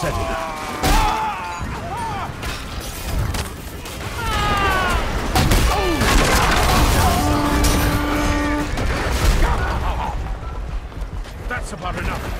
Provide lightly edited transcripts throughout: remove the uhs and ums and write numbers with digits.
settled. That's about enough.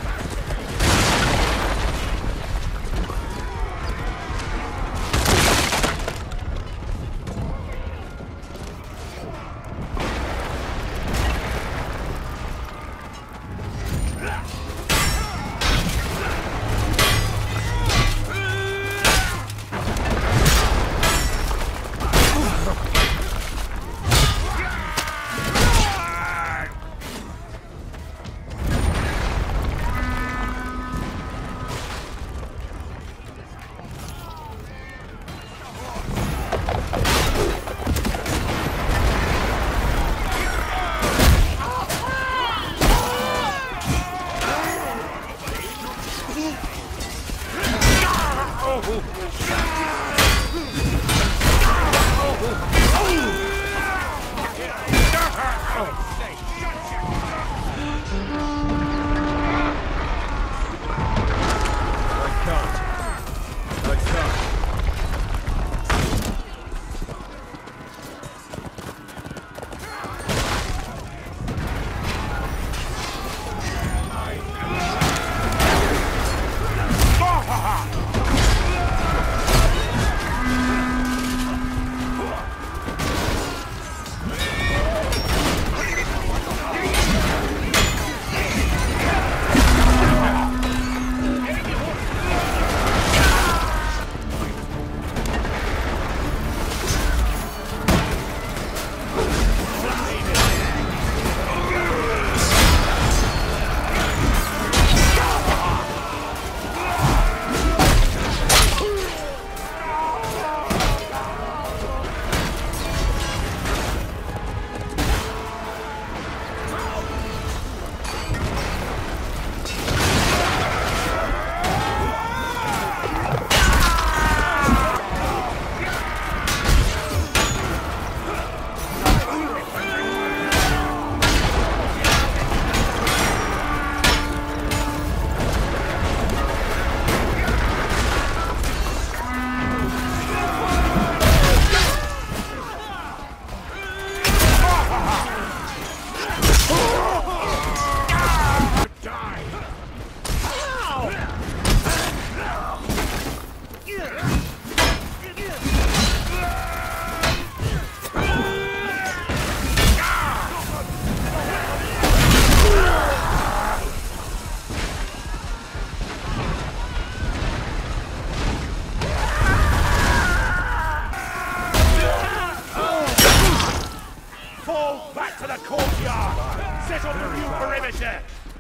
To the courtyard! Set up the new perimeter!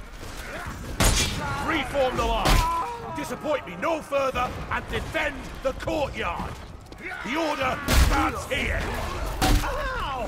Reform the line! Disappoint me no further and defend the courtyard! The order starts here! Ow!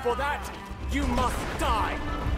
For that, you must die!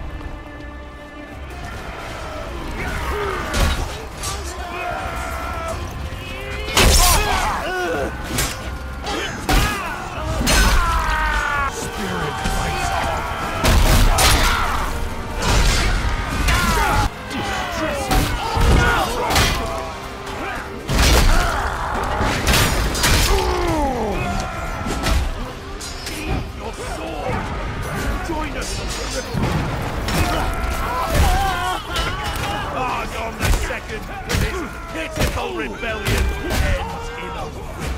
Pitiful rebellion ends in a whip.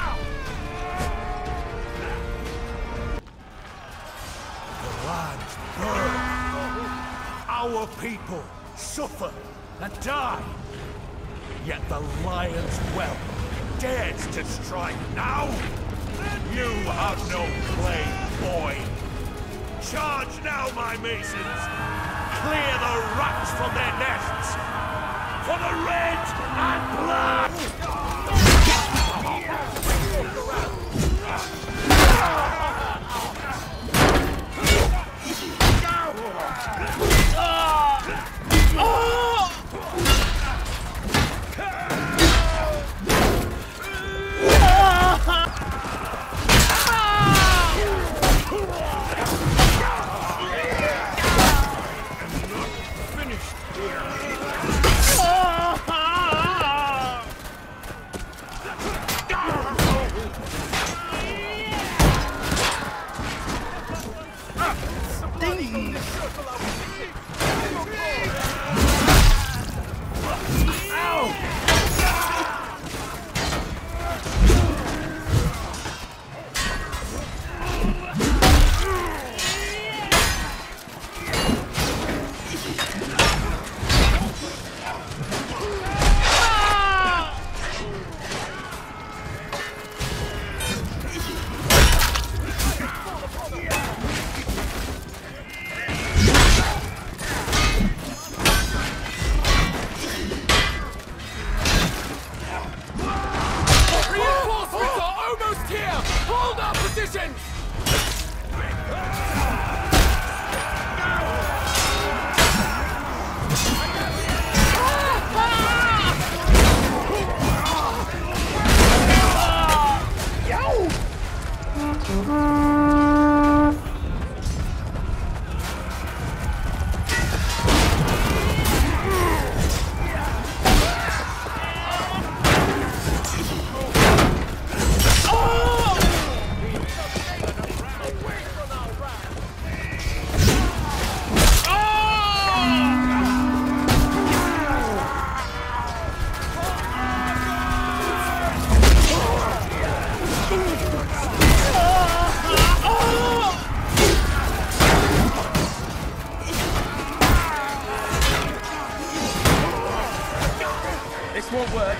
The lands burn. Our people suffer and die. Yet the lion's whelp dares to strike now. You have no claim, boy. Charge now, my masons. Clear the rats from their nests. For the red and black! This won't work.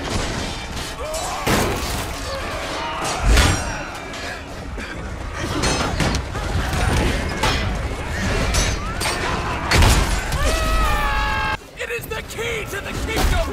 It is the key to the kingdom!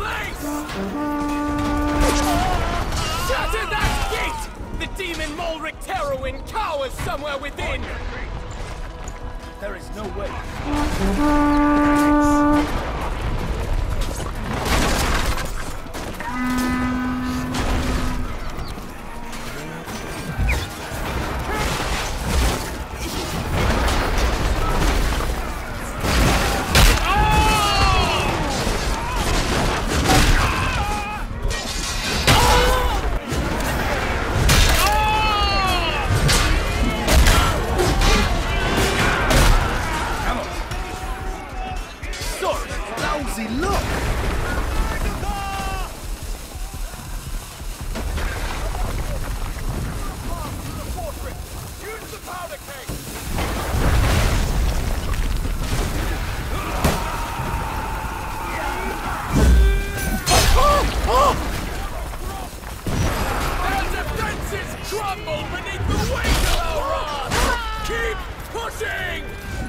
place! Shatter that gate! The demon Mulric Terrorwind cowers somewhere within! There is no way. Crumble beneath the weight of our wrath! Keep pushing!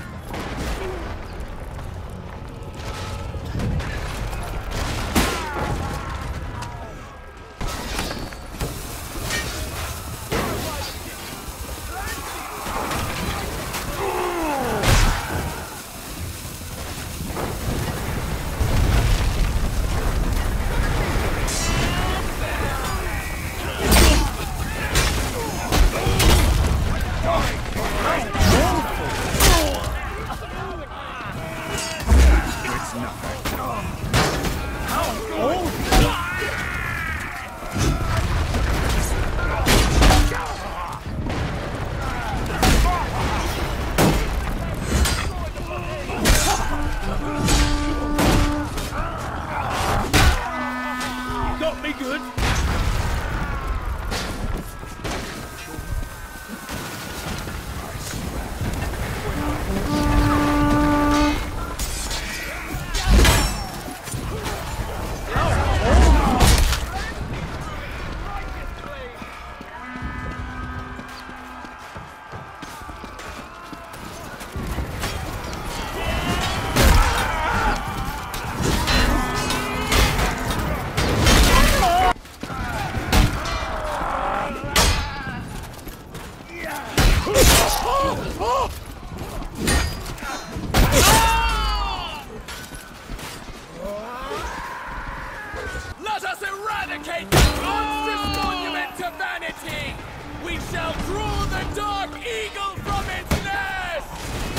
Let us eradicate this monstrous monument to vanity! We shall draw the dark eagle from its nest!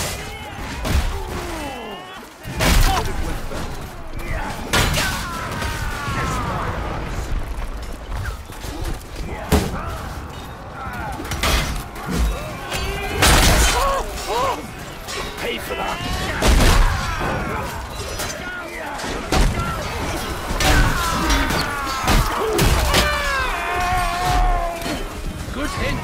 Pay for that! Good hint!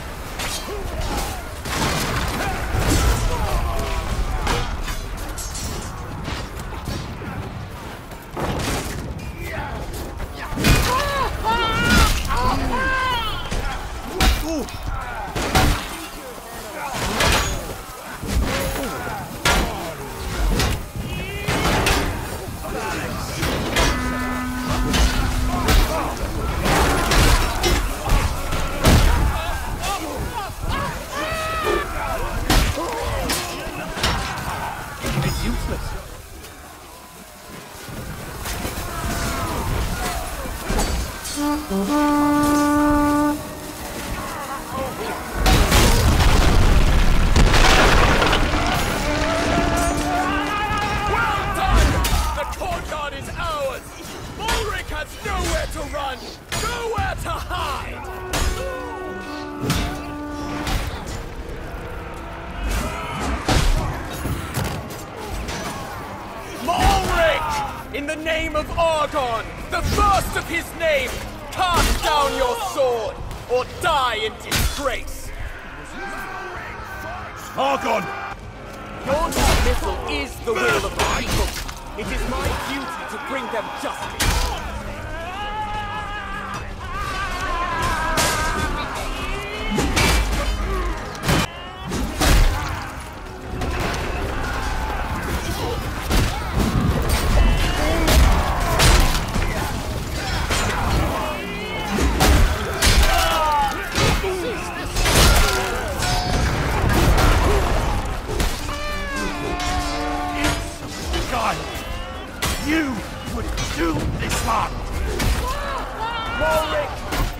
Nowhere to run! Nowhere to hide! Mulric! In the name of Argon, the first of his name, cast down your sword, or die in disgrace! Argon! Your dismissal is the will of the people. It is my duty to bring them justice.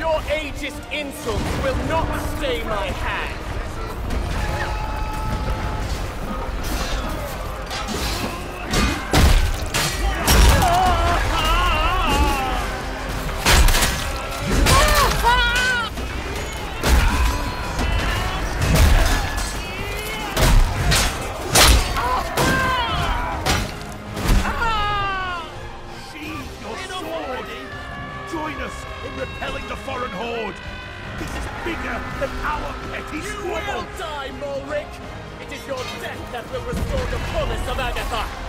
Your ageist insults will not stay my hand. Join us in repelling the foreign horde! This is bigger than our petty You squabble! will die, Mulric! It is your death that will restore the fullness of Agatha!